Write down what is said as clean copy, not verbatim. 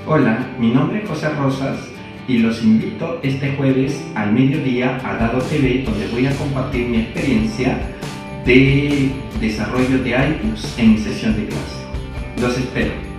Hola, mi nombre es José Rosas y los invito este jueves al mediodía a Dado TV, donde voy a compartir mi experiencia de desarrollo de iBooks en mi sesión de clase. Los espero.